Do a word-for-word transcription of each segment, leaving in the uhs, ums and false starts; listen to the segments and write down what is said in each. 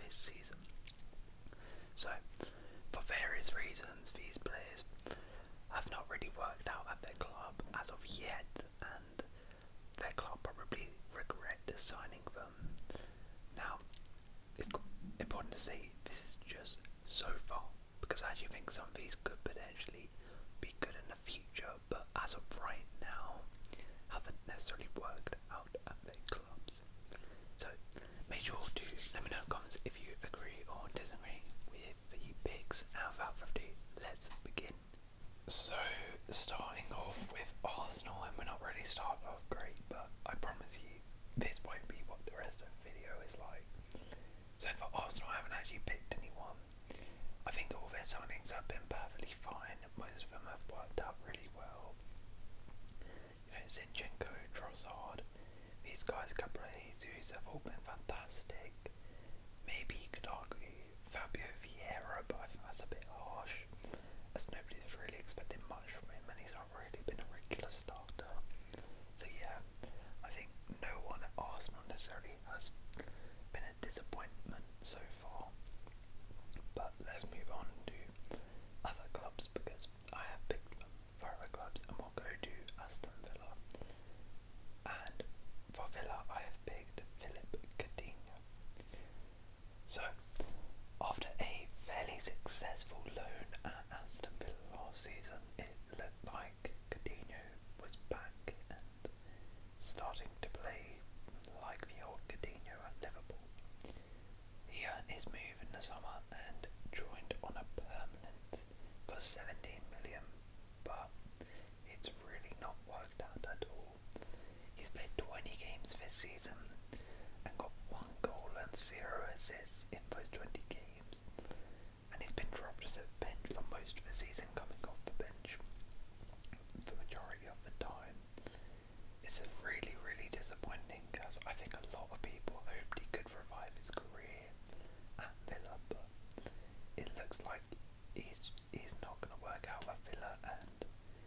this season. So, for various reasons, these players have not really worked out at their club as of yet, and their club probably regret signing them. Now, it's important to say this is just so far, because I actually think some of these could potentially be good in the future, but as of right now, haven't necessarily worked out at their clubs. So, make sure to let me know in the comments if you agree or disagree with the picks, and without further ado, let's begin. So, starting off with Arsenal, and we're not really starting off great, but I promise you, this won't be what the rest of the video is like. So for Arsenal, I haven't actually picked anyone. I think all their signings have been perfectly fine. Most of them have worked out really well. You know, Zinchenko, Trossard, these guys, Gabriel Jesus, have all been fantastic. Maybe you could argue Fabio Vieira, but I think that's a bit harsh, as nobody's really expecting much from him, and he's not really been a regular starter. So yeah, I think no one at Arsenal necessarily has been a disappointment so far. But let's move on to other clubs, because I have picked them for other clubs, and we'll go to Aston Villa. And for Villa, I have picked Philip Coutinho. So, after a fairly successful loan at Aston Villa last season, it looked like Coutinho was back and starting to play like the old Coutinho at Liverpool. He earned his move in the summer and joined on a permanent for seventeen million, but it's really not worked out at all. He's played twenty games this season and got one goal and zero assists in those twenty games, and he's been dropped to the bench for most of the season, coming off the bench the majority of the time. It's really, really disappointing, as I think a lot of people hoped he could revive his career at Villa, but it looks like he's he's not going to work out at Villa, and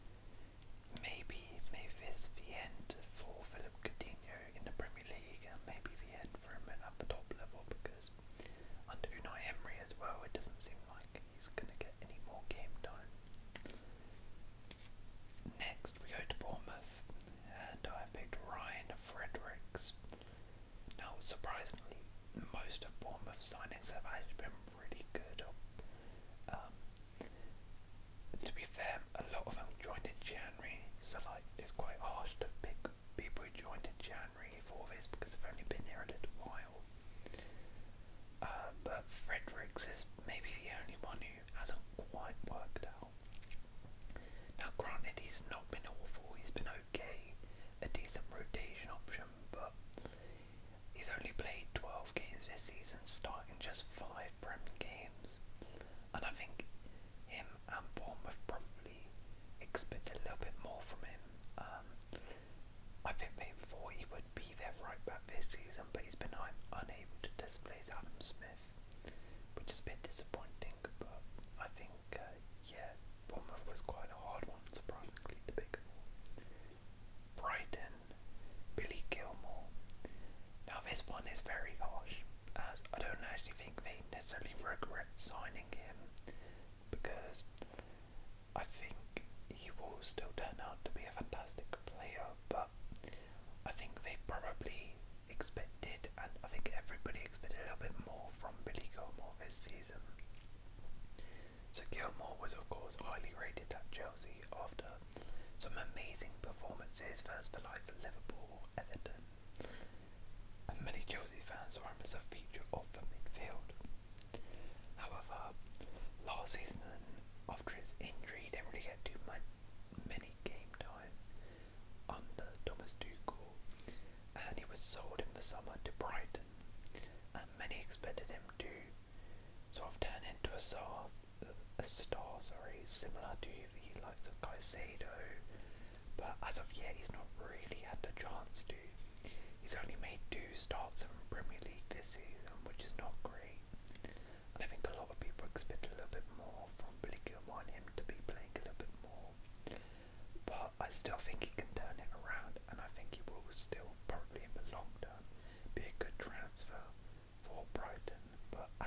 maybe maybe this is the end for Philip Coutinho in the Premier League, and maybe the end for him at the top level, because under Unai Emery as well, it doesn't seem like he's going to get any more game time. Next, we go to Bournemouth, and I picked Ryan Fredericks. Now, surprisingly, most of Bournemouth's signings have actually been really good. Um, to be fair, a lot of them joined in January, so like it's quite harsh to pick people who joined in January for this, because they've only been here a little while. Uh, but Fredericks is maybe the only one who hasn't quite worked out. Now, granted, he's not been awful, he's been okay, a decent rotation option, but he's only played twelve games this season, starting just five Prem games, and I think him and Bournemouth probably expected a little bit more from him. Um, I think they thought he would be their right back this season, but he's been un unable to displace Adam Smith, which is a bit disappointing, but I think, uh, yeah, Bournemouth was quite a hard one, surprisingly, to pick for. Brighton, Billy Gilmore. Now this one is very harsh, as I don't actually think they necessarily regret signing him, because I think he will still turn out to be a fantastic player, but I think they probably expected, and I think everybody expected a little bit more from Billy Gilmore this season. So Gilmore was of course highly rated at Chelsea after some amazing performances, first for likes of Liverpool, Everton, and many Chelsea fans saw him as a feature of the midfield. However, last season, after his injury, he didn't really get too much, many game time under Thomas Tuchel, and he was sold in the summer to Brighton, and many expected him to sort of turn into a star, a star, sorry, similar to the likes of Caicedo, but as of yet, he's not really had the chance to. He's only made two starts in the Premier League this season, which is not great, and I think a lot of people expect a little bit more from Billy Gilmore and him to be playing a little bit more, but I still think he can turn it around, and I think he will still, probably in the long term, be a good transfer for Brighton, but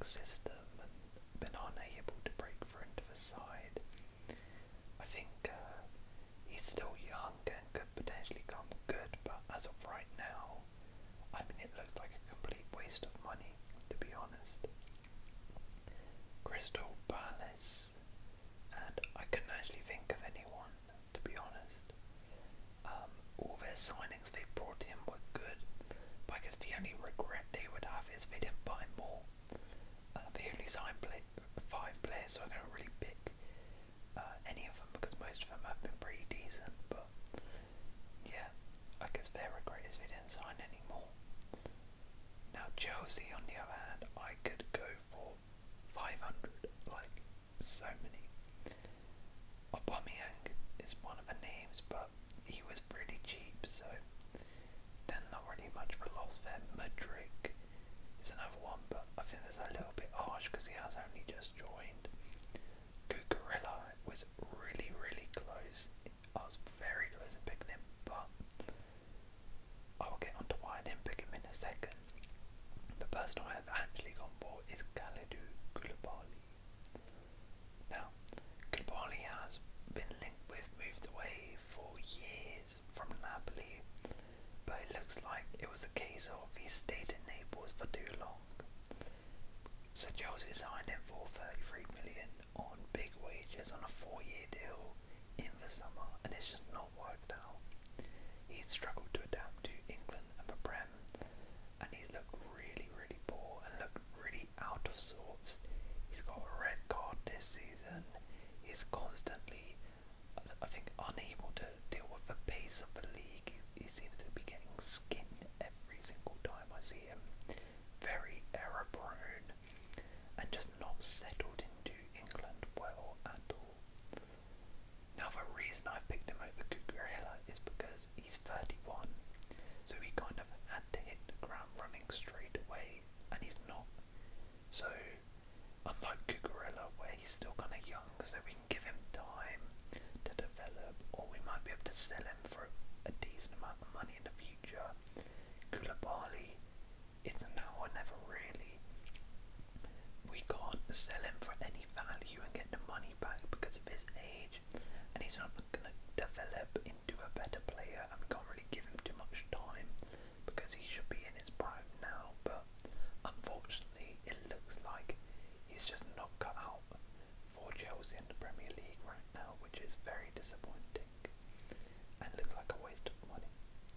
system and been unable to break through into the side. I think uh, he's still young and could potentially come good, but as of right now, I mean, it looks like a complete waste of money, to be honest. Crystal Palace, and I couldn't actually think of anyone, to be honest. Um, all their signings they brought in were good, but I guess the only regret they would have is they didn't buy more. Uh, they only signed play five players, so I can't really pick uh, any of them because most of them have been pretty decent, but yeah, I guess their regret is they didn't sign any more. Now Chelsea, on the other hand, I could go for five hundred, like so many. Aubameyang is one of the names, but he was really cheap, so then not really much for loss there. Mudrick is another one, but I think that's a little bit harsh because he has only just joined. Cucurella was really, really close. I was very close to picking him, but I will get onto why I didn't pick him in a second. The person I have actually gone for is Kalidou Koulibaly. Now, Koulibaly has been linked with moves away for years from Napoli, but it looks like it was a case of he stayed in Naples for too long. So Chelsea signed him for thirty-three million on big wages on a four-year deal in the summer, and it's just not worked out. He's struggled to adapt to England and the Prem, and he's looked really, really poor and looked really out of sorts. He's got a red card this season. He's constantly, I think, unable to deal with the pace of the league. He, he seems to be getting skinned every single time I see him. Very error prone and just not settled into England well at all. Now the reason I've picked him over Cucurella is because he's thirty-one, so he kind of had to hit the ground running straight away, and he's not. So unlike Cucurella, where he's still kind of young, so we can give him time to develop, or we might be able to sell him for a decent amount of money in the future. Koulibaly, it's now or never really. We can't sell him for any value and get the money back because of his age, and he's not going to develop into a better player, and we can't really give him too much time because he should be in his prime now, but unfortunately it looks like he's just not cut out for Chelsea in the Premier League right now, which is very disappointing and looks like a waste of money.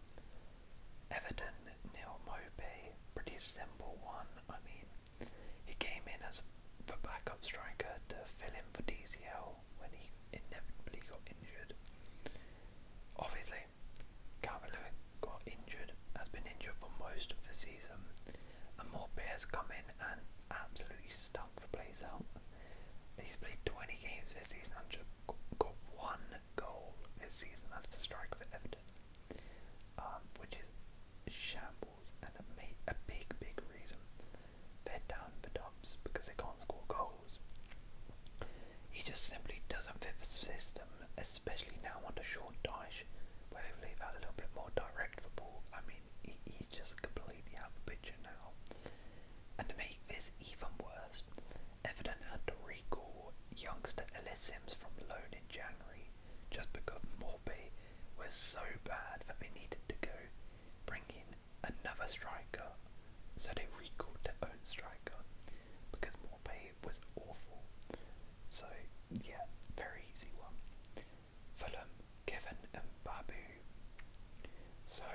Everton, Neil Mopey, pretty simple one. I mean, he came in as the backup striker to fill in for D C L when he inevitably got injured. Obviously, Calvert-Lewin got injured, has been injured for most of the season, and Mopey has come in and absolutely stunk the place out. He's played twenty games this season and just got one goal this season as the striker for Everton, um, which is shambles and a, a big, big reason they're down the dumps because they can't score goals. He just simply doesn't fit the system, especially now under Sean Dyche, where they play that a little bit more direct football. I mean, he, he's just completely out of the picture now. And to make this even worse, Everton had to recall youngster Ellis Sims from loan in January just because Morpay was so bad that they needed to go bring in another striker, so they recalled their own striker because Morpay was awful. So yeah, very easy one. Fulham, Kevin and Babu. So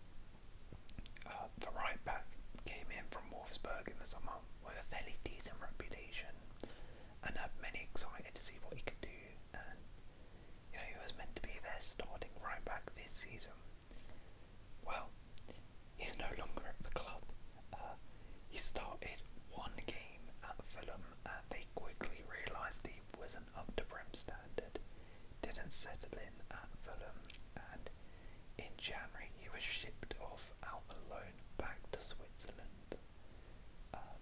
uh, the right back came in from Wolfsburg in the summer with a fairly decent reputation, and I'm many excited to see what he could do. And you know, he was meant to be their starting right back this season. Well, he's no longer at the club. Uh, he started one game at Fulham, and they quickly realised he wasn't up to Prem standard. Didn't settle in at Fulham, and in January he was shipped off out on loan back to Switzerland. Um,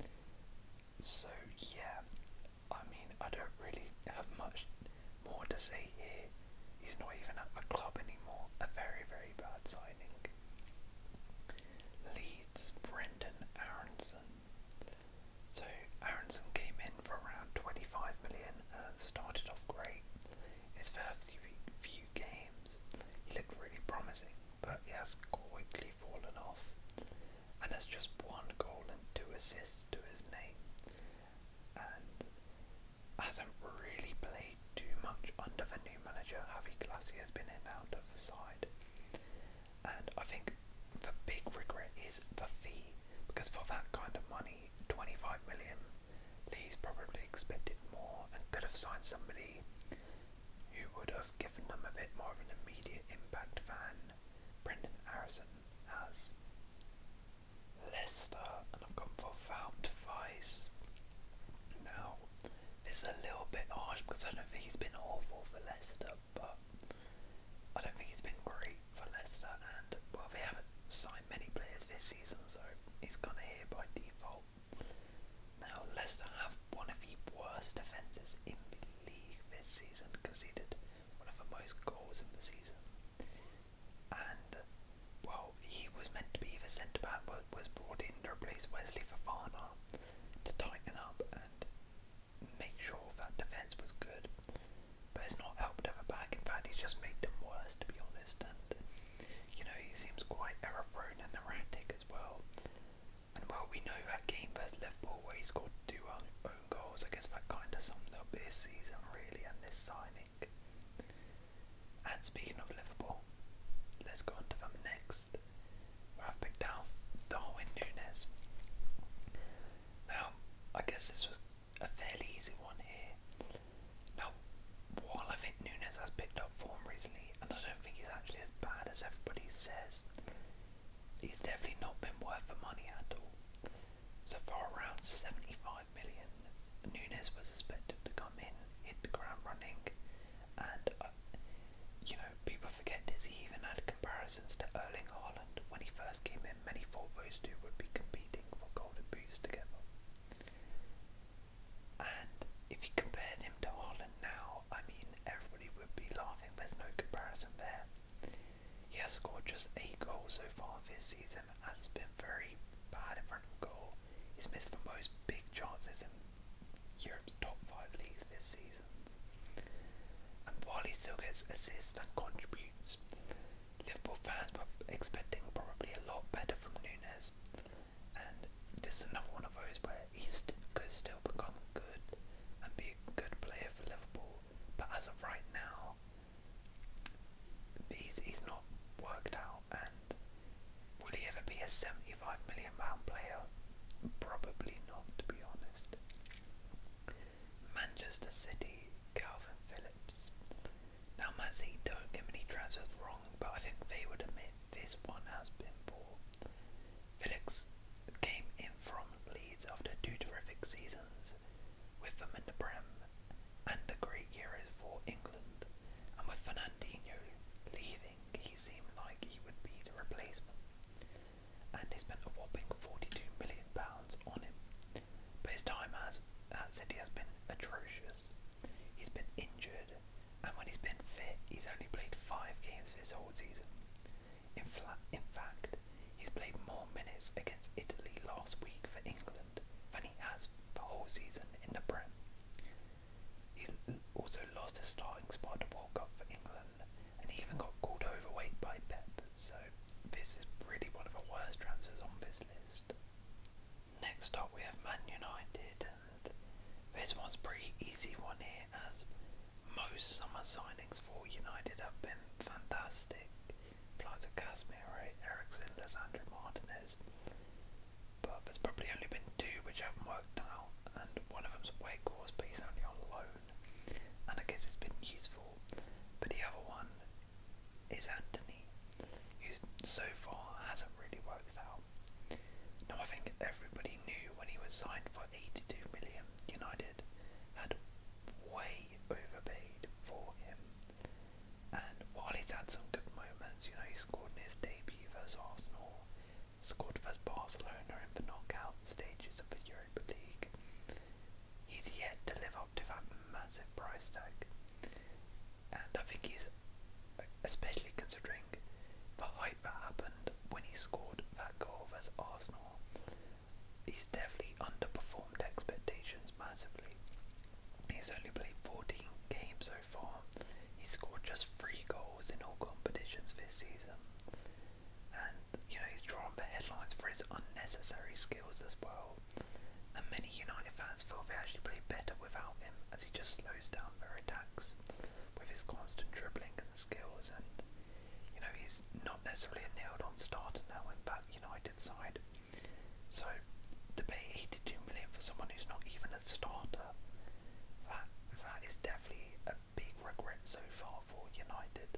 so yeah, I mean, I don't really have much more to say here. He's not even at the club anymore. A very has just one goal and two assists to his name, and hasn't really played too much under the new manager. Javi Glacier has been in and out of the side, and I think the big regret is the fee, because for that kind of money, twenty-five million, Lee's probably expected more and could have signed somebody who would have given them a bit more of an immediate impact than Brendan Harrison has. Leicester, and I've gone for Wout Weiss. Now, this is a little bit harsh because I don't think he's been awful for Leicester, but I don't think he's been great for Leicester, and well, they haven't signed many players this season, so he's kind of here by default. Now, Leicester have one of the worst defences in the league this season, conceded one of the most goals in the season, and well, he was meant to be the centre back, but was brought in to replace Wesley Fofana to tighten up and make sure that defence was good, but it's not helped at the back. In fact, he's just made them worse, to be honest, and you know, he seems quite error prone and erratic as well. And well, we know that game versus Liverpool where he scored two own, own goals. I guess that kind of summed up his season really and this signing. And speaking of Liverpool, let's go on to them next, where I've picked out Darwin Núñez. Now, I guess this was a fairly easy one here. Now, while I think Núñez has picked up form recently, and I don't think he's actually as bad as everybody says, he's definitely not been worth the money at all. So for around seventy-five million, Núñez was expected to come in, hit the ground running, and uh, you know, people forget this, he even had comparisons to Erling Haaland when he first came in. Many thought those two would be competing for golden boots together. And if you compared him to Haaland now, I mean, everybody would be laughing. There's no comparison there. He has scored just eight goals so far this season, has been very bad in front of goal. He's missed the most big chances in Europe's top five leagues this season. And while he still gets assists and contributes, Liverpool fans were expecting probably a lot better from Núñez, and this is another one of those where he st could still become good and be a good player for Liverpool, but as of right now, he's, he's not worked out. And will he ever be a seventy-five million pound player? Probably not, to be honest. Manchester City, Calvin Phillips. Now, Man City don't get many transfers wrong, but I think they would admit this one has been poor. Phillips came in from Leeds after two terrific seasons with them in the Prem and a great Euros for England, and with Fernandinho leaving, he seemed like he would be the replacement, and he spent a whopping forty-two million pounds on him. But his time has, at City has been atrocious. He's been injured, and when he's been fit, he's only played five games this whole season. In, in fact, he's played more minutes against Italy last week for England than he has the whole season in the Prem. He's also lost his starting spot at the World Cup for England, and he even got called overweight by Pep, so this is really one of the worst transfers on this list. Next up we have Man United, and this one's a pretty easy one here, as most summer signings for United have been fantastic. Players of Casemiro, Eriksen, Lisandro Martinez, but there's probably only been two which haven't worked out, and one of them's Weghorst, but he's only on loan, and I guess it's been useful. But the other one is Anthony, who so far hasn't really worked out. Now, I think everybody knew when he was signed for eighty-two million, United had way overpaid for him. And while he's had some good moments, you know, he scored in his debut versus Arsenal, scored versus Barcelona in the knockout stages of the Europa League, he's yet to live up to that massive price tag. And I think he's, especially considering the hype that happened when he scored that goal versus Arsenal, he's definitely underperformed expectations massively. He's only played fourteen games so far. He scored just three goals in all competitions this season, and you know, he's drawn the headlines for his unnecessary necessary skills as well. And many United fans feel they actually play better without him, as he just slows down their attacks with his constant dribbling and skills. And you know, he's not necessarily a nailed-on starter now in that United side. So to pay eighty-two million for someone who's not even a starter, that that is definitely a big regret so far for United.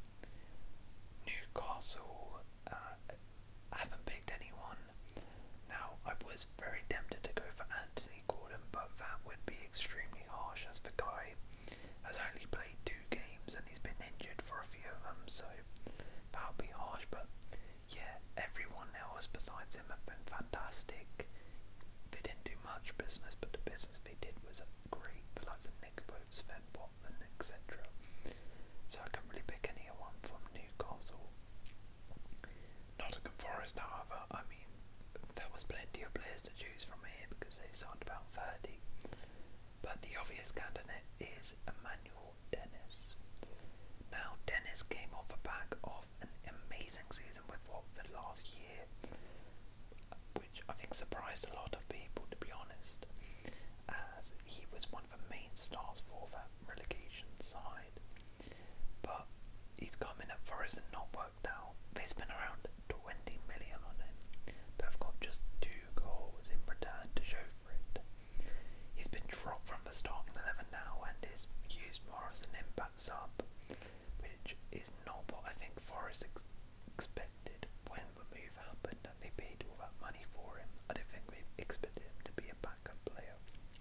Newcastle, uh, I haven't picked anyone. Now, I was very tempted to go for Anthony Gordon, but that would be extremely harsh, as the guy has only played two games and he's been injured for a few of them, so that would be harsh. But yeah, everyone else besides him have been fantastic. They didn't do much business, but the business they did was great. The likes of Nick Pope, Sven Botman, et cetera. So I couldn't really pick anyone from Newcastle. Nottingham Forest, however, I mean, there was plenty of players to choose from here because they've signed about thirty. But the obvious candidate is Emmanuel Dennis. Now, Dennis came off the back of an amazing season with Watford last year, which I think surprised a lot of people, to be honest, as he was one of the main stars for that relegation side. But he's come in at Forest and not worked out. They spent around twenty million on him, but have got just two goals in return to show for it. He's been dropped from the starting eleven now and is used more as an impact sub, which is not what I think Forest ex expected when the move happened and they paid all that money for him. I don't think they expected him to be a backup player.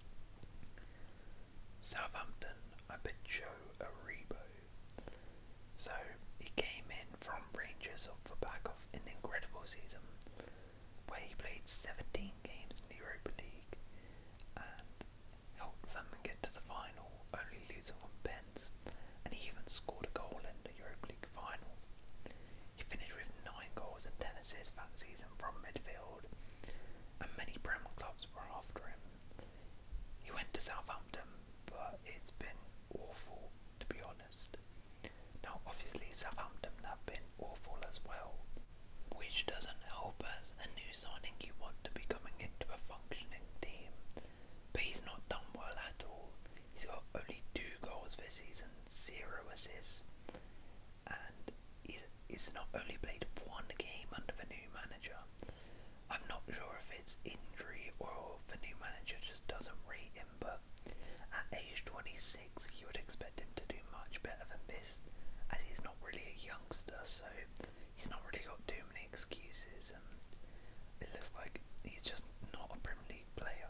Southampton, I picked Joe Aribo. So he came in from Rangers off the back of an incredible season where he played seventeen games in the Europa League and helped them get to the final, only losing on pens, and he even scored a goal in the Europa League final. He finished with nine goals and ten assists that season from midfield, and many Premier clubs were after him. He went to Southampton, but it's been awful, to be honest. Now, obviously, Southampton have been awful as well, which doesn't help as a new signing you want to be coming into a functioning team. But he's not done well at all. He's got only two goals this season, zero assists, and he's, he's not only played one game under the new manager. I'm not sure if it's injury or the new manager just doesn't rate him, but at age twenty-six you would expect him to do much better than this, as he's not really a youngster, so he's not really got too many excuses, and it looks like he's just not a Premier League player.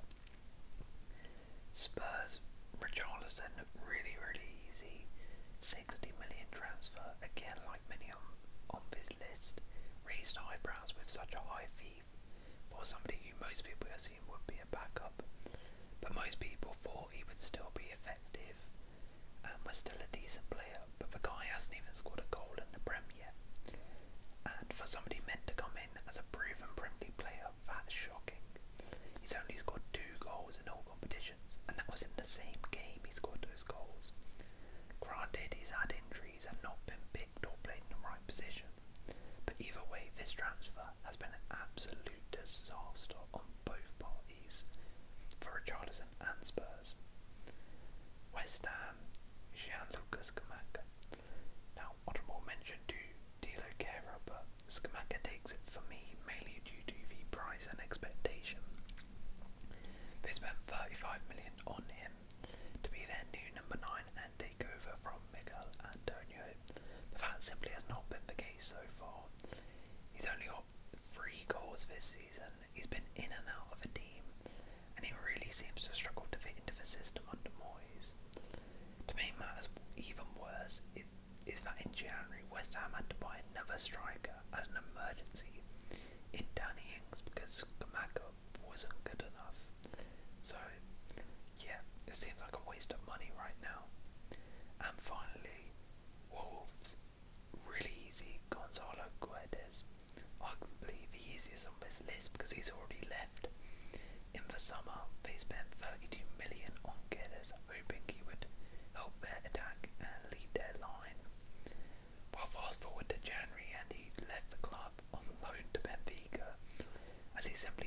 Spurs, Richarlison, really, really easy. sixty million transfer, again like many on, on this list. Raised eyebrows with such a high fee for somebody who most people assume would be a backup, but most people thought he would still be effective and was still a decent player, but the guy hasn't even scored a goal in the Prem yet. And for somebody meant to come in as a proven Premier League player, that's shocking. He's only scored two goals in all competitions, and that was in the same game he scored those goals. Granted, he's had injuries and not been picked or played in the right position, but either way, this transfer has been an absolute disaster on both parties for Richarlison and Spurs. West Ham, Gianluca Scamacca. Now, honourable mention to Dilo Kehrer, but Scamacca takes it for me mainly due to the price and expectation. They spent thirty-five million on him to be their new number nine and take over from Miguel Antonio, but that simply has not been the case so far. He's only got three goals this season. He's been in and out of the team, and he really seems to struggle to fit into the system under Moyes. To make matters even worse, it is that in January West Ham had to buy another striker as an emergency in Danny Ings because Scamacca wasn't good enough. So yeah, it seems like a waste of money right now. And finally, Wolves, really easy. Gonzalo Guedes, arguably the easiest on this list because he's already left. In the summer, they spent thirty-two million on Guedes, hoping he would help their attack and lead their line. Well, fast forward to January and he left the club on loan to Benfica, as he simply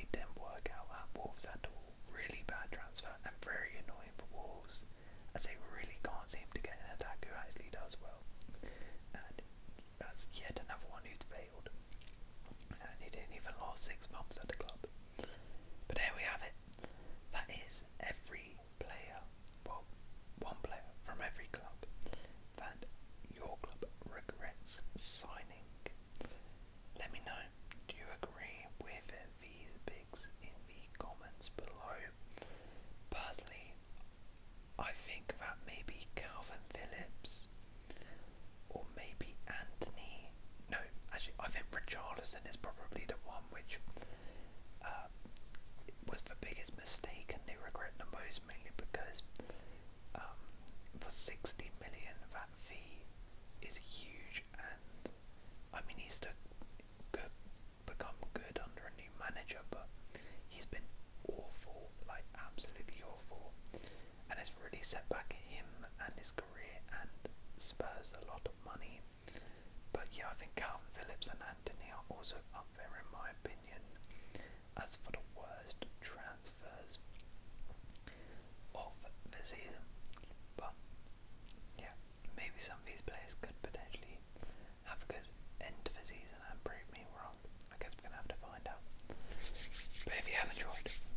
also up there in my opinion. As for the worst transfers of the season, but yeah, maybe some of these players could potentially have a good end to the season and prove me wrong. I guess we're gonna have to find out. But if you have enjoyed,